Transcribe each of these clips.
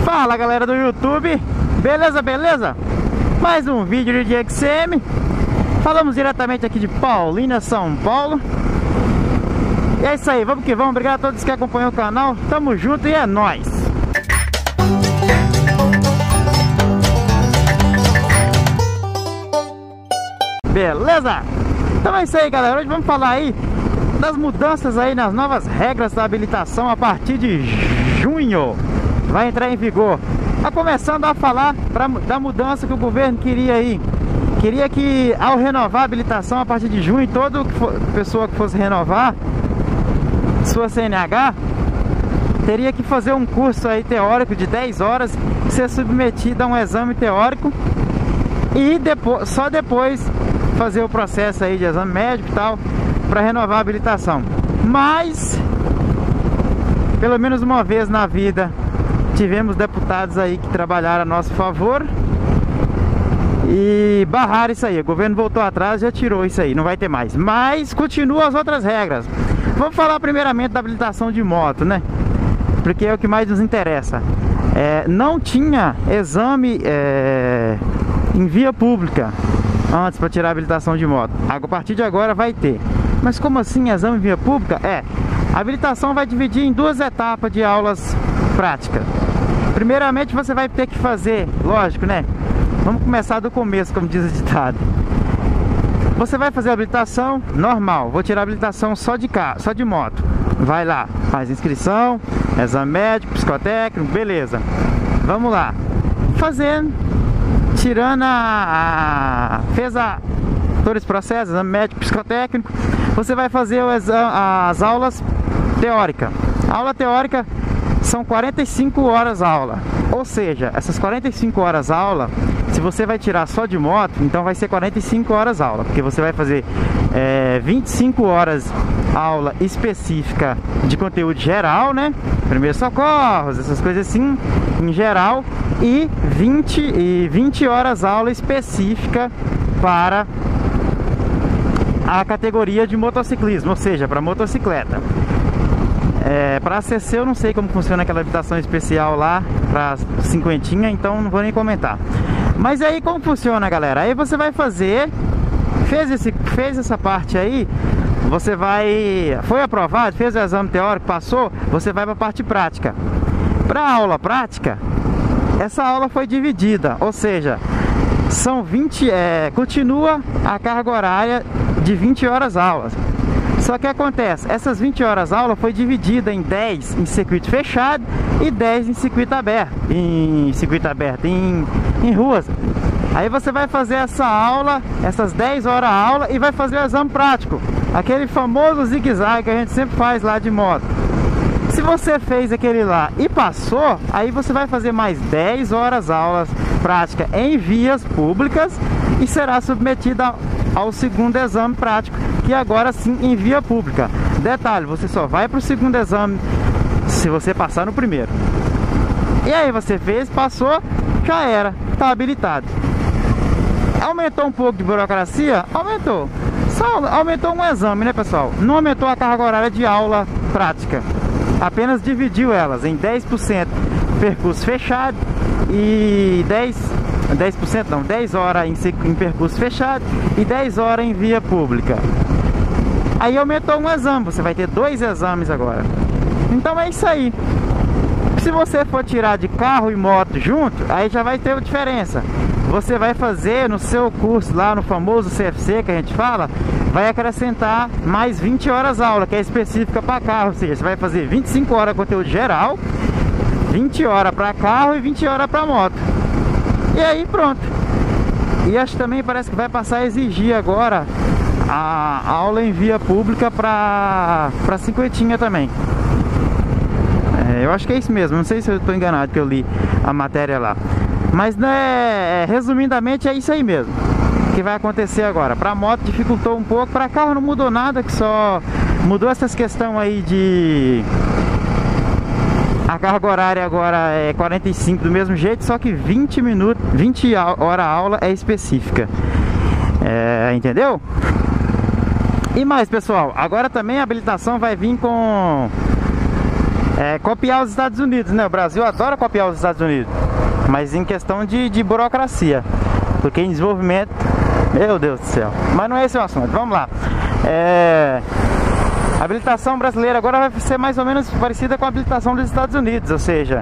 Fala galera do YouTube, beleza, beleza? Mais um vídeo de XCM. Falamos diretamente aqui de Paulínia, São Paulo. E é isso aí, vamos que vamos. Obrigado a todos que acompanham o canal. Tamo junto e é nóis. Beleza? Então é isso aí galera, hoje vamos falar aí das mudanças aí nas novas regras da habilitação a partir de junho. Vai entrar em vigor. Tá começando a falar da mudança que o governo queria aí. Queria que ao renovar a habilitação a partir de junho, toda pessoa que fosse renovar sua CNH teria que fazer um curso aí teórico de 10 horas, ser submetido a um exame teórico e só depois fazer o processo aí de exame médico e tal para renovar a habilitação. Mas pelo menos uma vez na vida tivemos deputados aí que trabalharam a nosso favor e barraram isso aí. O governo voltou atrás e já tirou isso aí, não vai ter mais. Mas continuam as outras regras. Vamos falar primeiramente da habilitação de moto, né? Porque é o que mais nos interessa. Não tinha exame em via pública antes para tirar a habilitação de moto. A partir de agora vai ter. Mas como assim exame em via pública? A habilitação vai dividir em duas etapas de aulas práticas. Primeiramente você vai ter que fazer, lógico, né? Vamos começar do começo, como diz o ditado. Você vai fazer a habilitação normal. Vou tirar a habilitação só de carro, só de moto. Vai lá, faz inscrição, exame médico, psicotécnico, beleza. Vamos lá. Fazendo, tirando fez todo esse processo, exame médico, psicotécnico. Você vai fazer as aulas teóricas. A aula teórica são 45 horas aula. Ou seja, essas 45 horas aula, se você vai tirar só de moto, então vai ser 45 horas aula, porque você vai fazer 25 horas aula específica de conteúdo geral, né? Primeiros socorros, essas coisas assim, em geral, e 20 horas aula específica para a categoria de motociclismo, ou seja, para motocicleta. Para ACC eu não sei como funciona aquela habilitação especial lá para cinquentinha, então não vou nem comentar. Mas aí como funciona, galera? Aí você vai fazer, fez essa parte aí, você foi aprovado, fez o exame teórico, passou, você vai para a parte prática. Para a aula prática, essa aula foi dividida, ou seja, são 20, continua a carga horária de 20 horas aulas. Só que acontece, essas 20 horas aula foi dividida em 10 em circuito fechado e 10 em circuito aberto, em ruas. Aí você vai fazer essa aula, essas 10 horas aula e vai fazer o exame prático, aquele famoso zigue-zague que a gente sempre faz lá de moto. Se você fez aquele lá e passou, aí você vai fazer mais 10 horas aulas prática em vias públicas e será submetida ao segundo exame prático, que agora sim em via pública. Detalhe, você só vai para o segundo exame se você passar no primeiro. E aí você fez, passou, já era, está habilitado. Aumentou um pouco de burocracia? Aumentou. Só aumentou um exame, né pessoal? Não aumentou a carga horária de aula prática. Apenas dividiu elas em 10% percurso fechado e 10 horas em percurso fechado e 10 horas em via pública. Aí aumentou um exame, você vai ter 2 exames agora. Então é isso aí. Se você for tirar de carro e moto junto, aí já vai ter diferença. Você vai fazer no seu curso lá no famoso CFC que a gente fala, vai acrescentar mais 20 horas aula, que é específica para carro. Ou seja, você vai fazer 25 horas de conteúdo geral, 20 horas para carro e 20 horas para moto. E aí pronto. E acho que também parece que vai passar a exigir agora a aula em via pública para cinquentinha também. Eu acho que é isso mesmo, não sei se eu estou enganado que eu li a matéria lá. Mas né, resumidamente é isso aí mesmo que vai acontecer agora. Para moto dificultou um pouco, para carro não mudou nada, que só mudou essas questões aí de... A carga horária agora é 45 do mesmo jeito, só que 20 horas aula é específica. Entendeu? E mais pessoal, agora também a habilitação vai vir com copiar os Estados Unidos, né? O Brasil adora copiar os Estados Unidos, mas em questão de burocracia, porque em desenvolvimento, meu Deus do céu. Mas não é esse o assunto, vamos lá. A habilitação brasileira agora vai ser mais ou menos parecida com a habilitação dos Estados Unidos, ou seja,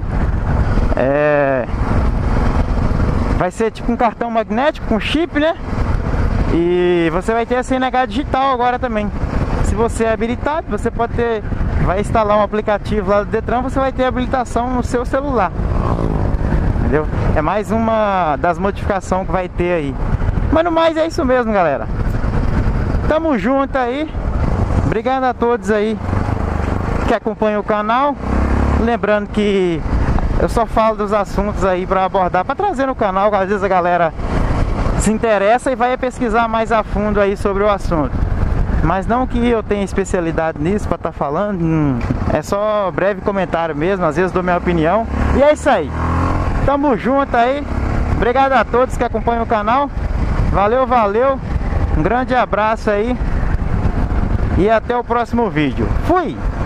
vai ser tipo um cartão magnético com chip, né? E você vai ter a CNH digital agora também. Se você é habilitado, você pode ter, vai instalar um aplicativo lá do Detran, você vai ter habilitação no seu celular. Entendeu? É mais uma das modificações que vai ter aí. Mas no mais é isso mesmo, galera. Tamo junto aí. Obrigado a todos aí que acompanham o canal. Lembrando que eu só falo dos assuntos aí para abordar, para trazer no canal, que às vezes a galera se interessa e vai pesquisar mais a fundo aí sobre o assunto. Mas não que eu tenha especialidade nisso para estar falando, é só breve comentário mesmo, às vezes dou minha opinião. E é isso aí. Tamo junto aí. Obrigado a todos que acompanham o canal. Valeu, valeu. Um grande abraço aí. E até o próximo vídeo. Fui!